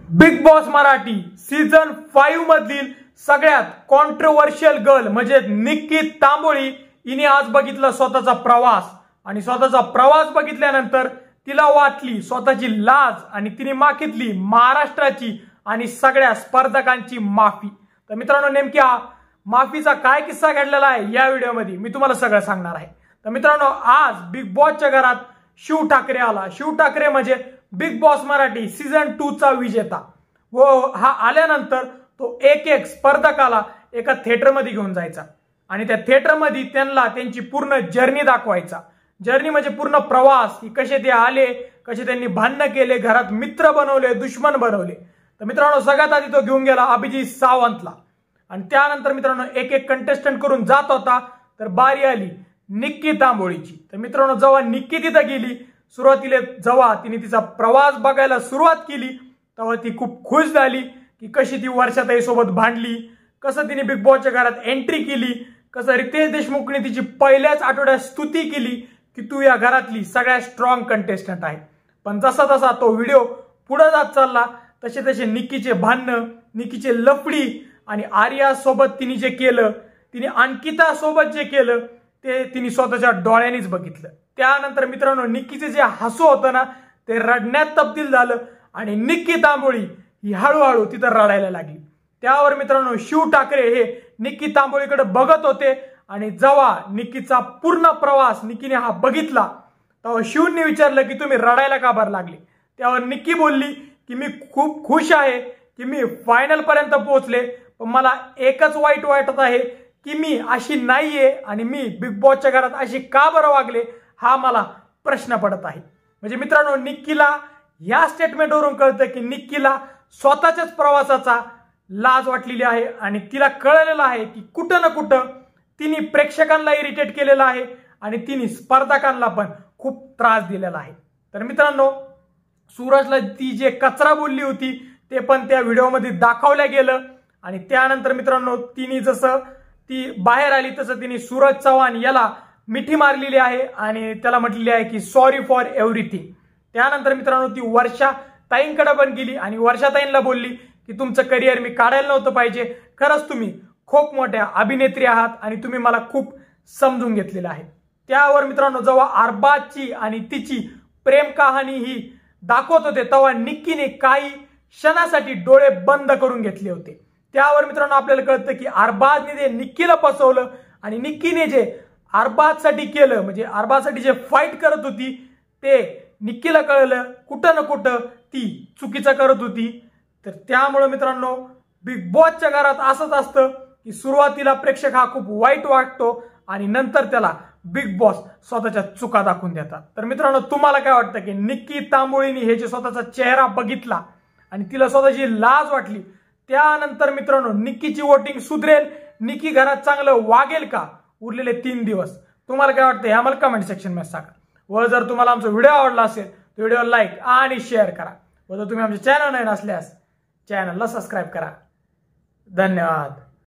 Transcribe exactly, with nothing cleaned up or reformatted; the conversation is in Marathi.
Big Boss Marathi season five मधील सगळ्यात कॉन्ट्रोवर्शियल गर्ल म्हणजे निक्की तांबोळी हिने आज बघितला स्वतःचा प्रवास आणि स्वतःचा प्रवास बघितल्यानंतर तिला वाटली स्वतःची लाज आणि तिने मागितली महाराष्ट्राची आणि सगळ्या स्पर्धकांची माफी। तर मित्रांनो नेमकी हा माफीचा काय किस्सा घडलेला आहे या व्हिडिओमध्ये मी तुम्हाला सगळं सांगणार आहे। तर मित्रांनो आज बिग बॉसच्या घरात शिव ठाकरे आला। शिव ठाकरे म्हणजे Bigg Boss Marathi season two चा विजेता व हा आल्यानंतर तो एक एक स्पर्धकाला एका थिएटर मध्ये घेऊन जायचा आणि त्या थिएटर मध्ये त्यांना त्यांची पूर्ण जर्नी दाखवायचा। जर्नी म्हणजे पूर्ण प्रवास की कसे ते आले, कसे त्यांनी भांडण केले, घरात मित्र बनवले, दुश्मन बनवले। तर मित्रांनो सगळ्यात आधी तो घेऊन गेला अभिजित सावंतला आणि त्यानंतर मित्रांनो एक एक कंटेस्टंट करून जात होता। तर बारी आली निक्की तांबोळीची। तर मित्रांनो जेव्हा निक्की तिथे गेली, सुरुवातीला जेव्हा तिने तिचा प्रवास बघायला सुरुवात केली तेव्हा ती खूप खुश झाली की कशी ती वर्षाताई सोबत भांडली, कसं तिने बिग बॉसच्या घरात एंट्री केली, कसं रितेश देशमुखने तिची पहिल्याच आठवड्यात स्तुती केली की तू या घरातली सगळ्यात स्ट्रॉंग कंटेस्टंट आहे। पण जसा जसा तो व्हिडिओ पुढे जात चालला तसे तसे निक्कीचे भांडण, निक्कीचे लफडी आणि आर्या सोबत तिने जे केलं, तिने अंकिता सोबत जे केलं ते तिने स्वतःच्या डोळ्यांनीच बघितलं। त्यानंतर मित्रांनो निक्कीचे जे हसू होतं ना ते रडण्यात तब्दील झालं आणि निक्की तांबोळी ही हळूहळू तिथं रडायला लागली। त्यावर मित्रांनो शिव ठाकरे हे निक्की तांबोळीकडे बघत होते आणि जेव्हा निक्कीचा पूर्ण प्रवास निक्कीने हा बघितला तेव्हा शिवने विचारलं की तुम्ही रडायला का बरं लागले। त्यावर निक्की बोलली की मी खूप खुश आहे की मी फायनल पर्यंत पोहोचले, पण मला एकच वाईट वाटत आहे की मी अशी नाहीये आणि मी बिग बॉसच्या घरात अशी का बरं वागले हा मला प्रश्न पडत आहे। म्हणजे मित्रांनो निक्कीला या स्टेटमेंटवरून कळतं की निक्कीला स्वतःच्याच प्रवासाचा लाज वाटलेली आहे आणि तिला कळलेलं आहे की कुठं ना कुठं तिने प्रेक्षकांना इरिटेट केलेलं आहे आणि तिने स्पर्धकांना पण खूप त्रास दिलेला आहे। तर मित्रांनो सूरजला ती जे कचरा बोलली होती ते पण त्या व्हिडिओमध्ये दाखवलं गेलं आणि त्यानंतर मित्रांनो तिने जसं ती बाहेर आली तसं तिने सूरज चव्हाण याला मिठी मारलेली आहे आणि त्याला म्हटलेली आहे की सॉरी फॉर एव्हरीथिंग। त्यानंतर मित्रांनो ती वर्षा ताईंकडे पण गेली आणि वर्षा ताईंना बोलली की तुमचं करिअर मी काढायला नव्हतं पाहिजे, खरंच तुम्ही खूप मोठ्या अभिनेत्री आहात आणि तुम्ही मला खूप समजून घेतलेलं आहे। त्यावर मित्रांनो जेव्हा अरबाजची आणि तिची प्रेम कहाणी ही दाखवत होते तेव्हा निक्कीने काही क्षणासाठी डोळे बंद करून घेतले होते। त्यावर मित्रांनो आपल्याला कळतं की अरबाजने जे निक्कीला फसवलं आणि निक्कीने जे अरबाजसाठी केलं म्हणजे अरबाजसाठी जे फाईट करत होती ते निक्कीला कळलं कुठं ना कुठं ती चुकीचं करत होती। तर त्यामुळे मित्रांनो बिग बॉसच्या घरात असंच असतं की सुरुवातीला प्रेक्षक हा खूप वाईट वाटतो आणि नंतर त्याला बिग बॉस स्वतःच्या चुका दाखवून देतात। तर मित्रांनो तुम्हाला काय वाटतं की निक्की तांबोळीने हे जे स्वतःचा चेहरा बघितला आणि तिला स्वतःची लाज वाटली त्यानंतर मित्रांनो निक्कीची वोटिंग सुधरेल, निक्की घरात चांगलं वागेल का उरलेले तीन दिवस? तुम्हाला काय वाटतं हे आम्हाला कमेंट सेक्शन मध्ये सांगा। व जर तुम्हाला आमचा व्हिडिओ आवडला असेल तर व्हिडिओ लाईक आणि शेअर करा व जर तुम्ही आमच्या चॅनल नाही नसल्यास चॅनलला सबस्क्राईब करा। धन्यवाद।